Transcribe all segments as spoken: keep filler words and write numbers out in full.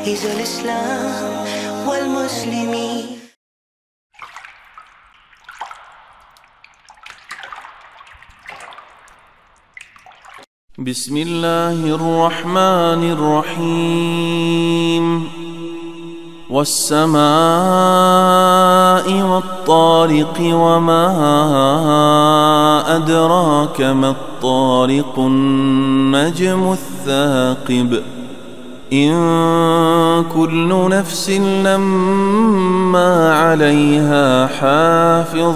عز الإسلام والمسلمين. بسم الله الرحمن الرحيم. والسماء والطارق وما أدراك ما الطارق النجم الثاقب إن كل نفس لما عليها حافظ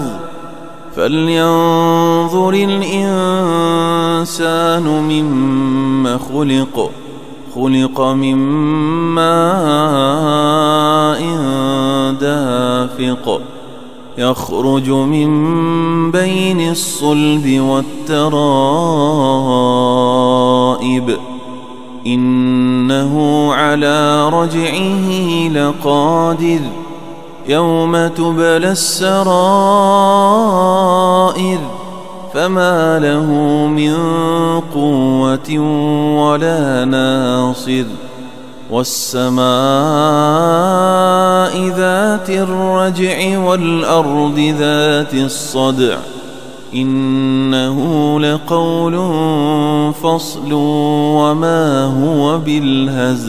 فلينظر الإنسان مما خلق خلق من ماء دافق يخرج من بين الصلب والترائب إنه على رجعه لقادر يوم تبلى السرائر فما له من قوة ولا ناصر والسماء ذات الرجع والأرض ذات الصدع إنه لقول فصل وما هو بالهزل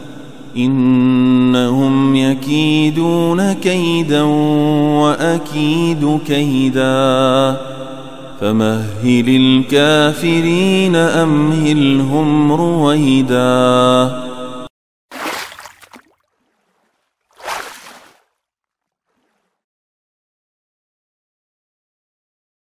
إنهم يكيدون كيدا وأكيد كيدا فمهل الكافرين أمهلهم رويدا